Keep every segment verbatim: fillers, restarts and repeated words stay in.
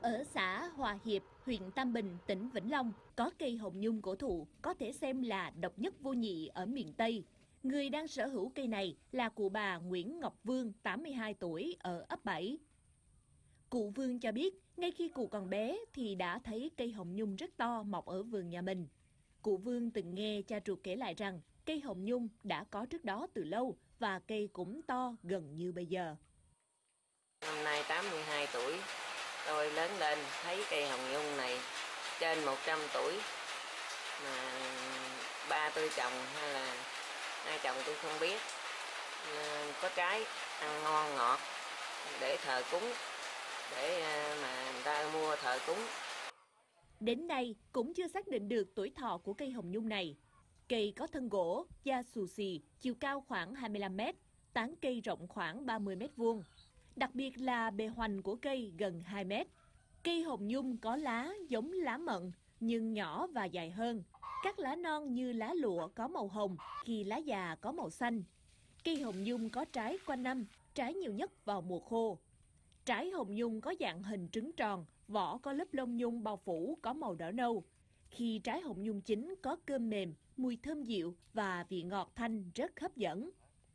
Ở xã Hòa Hiệp, huyện Tam Bình, tỉnh Vĩnh Long, có cây hồng nhung cổ thụ có thể xem là độc nhất vô nhị ở miền Tây. Người đang sở hữu cây này là cụ bà Nguyễn Ngọc Vương, tám mươi hai tuổi, ở ấp bảy. Cụ Vương cho biết, ngay khi cụ còn bé thì đã thấy cây hồng nhung rất to mọc ở vườn nhà mình. Cụ Vương từng nghe cha ruột kể lại rằng cây hồng nhung đã có trước đó từ lâu và cây cũng to gần như bây giờ. Năm nay tám mươi hai tuổi, tôi lớn lên thấy cây hồng nhung này trên một trăm tuổi mà ba tôi trồng hay là hai chồng tôi không biết. Có trái ăn ngon ngọt để thờ cúng, để mà người ta mua thờ cúng. Đến nay cũng chưa xác định được tuổi thọ của cây hồng nhung này. Cây có thân gỗ, da xù xì, chiều cao khoảng hai mươi lăm mét, tán cây rộng khoảng ba mươi mét vuông. Đặc biệt là bề hoành của cây gần hai mét. Cây hồng nhung có lá giống lá mận nhưng nhỏ và dài hơn. Các lá non như lá lụa có màu hồng, khi lá già có màu xanh. Cây hồng nhung có trái quanh năm, trái nhiều nhất vào mùa khô. Trái hồng nhung có dạng hình trứng tròn, vỏ có lớp lông nhung bao phủ có màu đỏ nâu. Khi trái hồng nhung chín có cơm mềm, mùi thơm dịu và vị ngọt thanh rất hấp dẫn.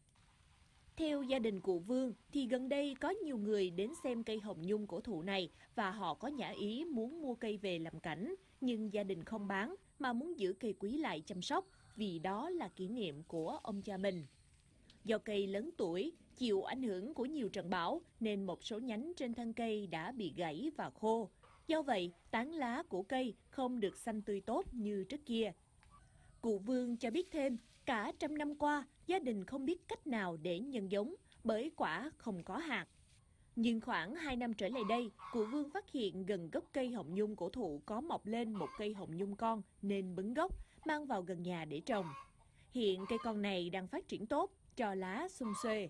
Theo gia đình cụ Vương thì gần đây có nhiều người đến xem cây hồng nhung cổ thụ này và họ có nhã ý muốn mua cây về làm cảnh, nhưng gia đình không bán mà muốn giữ cây quý lại chăm sóc vì đó là kỷ niệm của ông cha mình. Do cây lớn tuổi, chịu ảnh hưởng của nhiều trận bão nên một số nhánh trên thân cây đã bị gãy và khô. Do vậy, tán lá của cây không được xanh tươi tốt như trước kia. Cụ Vương cho biết thêm, cả trăm năm qua, gia đình không biết cách nào để nhân giống bởi quả không có hạt. Nhưng khoảng hai năm trở lại đây, cụ Vương phát hiện gần gốc cây hồng nhung cổ thụ có mọc lên một cây hồng nhung con nên bứng gốc, mang vào gần nhà để trồng. Hiện cây con này đang phát triển tốt, cho lá sum xuê.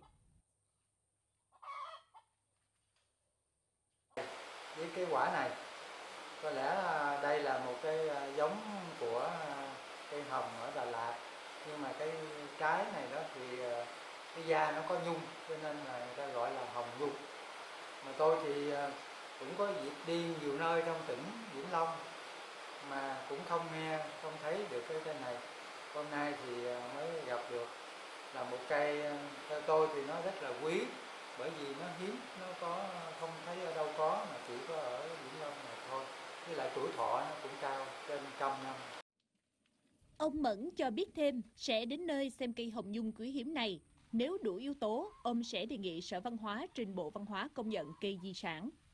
Với cái quả này, có lẽ đây là một cái giống của cây hồng ở Đà Lạt, nhưng mà cái trái này đó thì cái da nó có nhung cho nên là người ta gọi là hồng nhung. Mà tôi thì cũng có dịp đi nhiều nơi trong tỉnh Vĩnh Long mà cũng không nghe, không thấy được cái cây này. Hôm nay thì mới gặp được, là một cây theo tôi thì nó rất là quý, bởi vì nó hiếm, nó có không thấy ở đâu có, mà chỉ có ở Vĩnh Long này thôi. Với lại tuổi thọ nó cũng cao, trên trăm năm. Ông Mẫn cho biết thêm sẽ đến nơi xem cây hồng nhung quý hiếm này. Nếu đủ yếu tố, ông sẽ đề nghị Sở Văn hóa trình Bộ Văn hóa công nhận cây di sản.